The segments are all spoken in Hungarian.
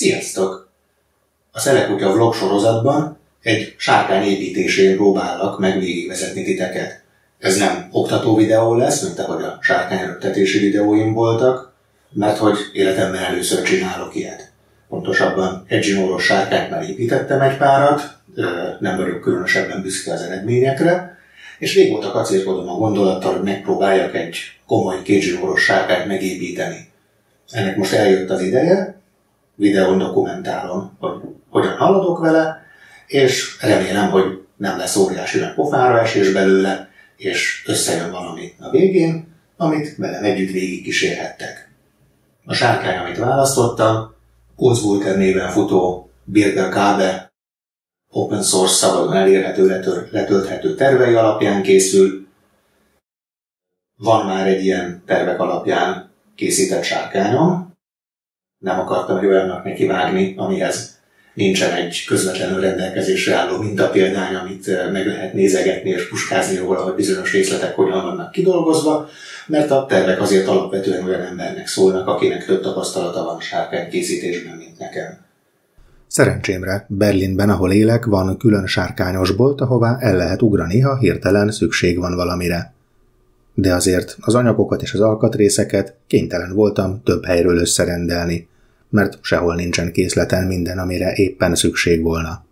Sziasztok! A Szelekutya vlog sorozatban egy sárkány építésén próbálok meg végigvezetni titeket. Ez nem oktató videó lesz, mint ahogy a sárkány röptetési videóim voltak, mert hogy életemben először csinálok ilyet. Pontosabban egy zsinóros sárkányt már építettem egy párat, nem vagyok különösebben büszke az eredményekre, és régóta kacérkodom a gondolattal, hogy megpróbáljak egy komoly kétzsinóros sárkányt megépíteni. Ennek most eljött az ideje, videón dokumentálom, hogy hogyan haladok vele, és remélem, hogy nem lesz óriási nagy pofára esés belőle, és összejön valami a végén, amit velem együtt végigkísérhettek. A sárkány, amit választottam, Ulzburger néven futó Birgerkabe open source szabadon elérhető, letölthető tervei alapján készül. Van már egy ilyen tervek alapján készített sárkányom. Nem akartam egy olyannak nekivágni, amihez nincsen egy közvetlenül rendelkezésre álló mintapéldány, amit meg lehet nézegetni és puskázni róla, hogy bizonyos részletek hogyan vannak kidolgozva, mert a tervek azért alapvetően olyan embernek szólnak, akinek több tapasztalata van sárkánykészítésben, mint nekem. Szerencsémre Berlinben, ahol élek, van külön sárkányos bolt, ahová el lehet ugrani, ha hirtelen szükség van valamire. De azért az anyagokat és az alkatrészeket kénytelen voltam több helyről összerendelni, mert sehol nincsen készleten minden, amire éppen szükség volna.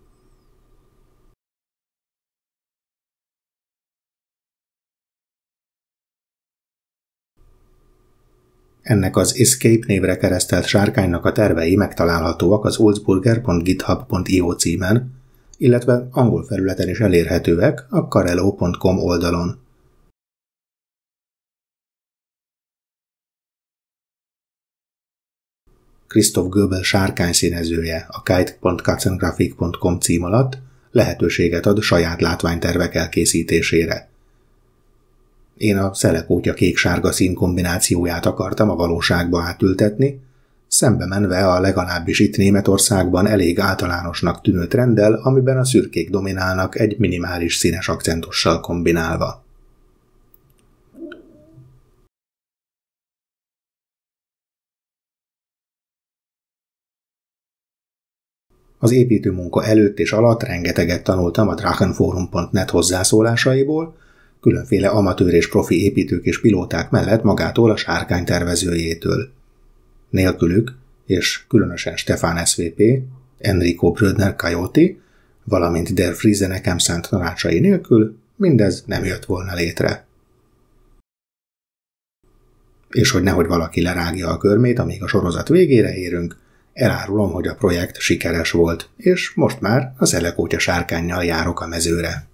Ennek az Escape névre keresztelt sárkánynak a tervei megtalálhatóak az ulzburger.github.io címen, illetve angol felületen is elérhetőek a carello.com oldalon. Christoph Goebel sárkányszínezője a kite.katzengrafik.com cím alatt lehetőséget ad saját látványtervek elkészítésére. Én a szelekótya kék-sárga szín kombinációját akartam a valóságba átültetni, szembe menve a legalábbis itt Németországban elég általánosnak tűnő trenddel, amiben a szürkék dominálnak egy minimális színes akcentussal kombinálva. Az építőmunka előtt és alatt rengeteget tanultam a drachenforum.net hozzászólásaiból, különféle amatőr és profi építők és pilóták mellett magától a sárkány tervezőjétől. Nélkülük, és különösen Stefan SVP, Enrico Brödner Coyote, valamint Der Friese Ekemszent tanácsai nélkül mindez nem jött volna létre. És hogy nehogy valaki lerágja a körmét, amíg a sorozat végére érünk, elárulom, hogy a projekt sikeres volt, és most már a Szelekótya sárkánnyal járok a mezőre.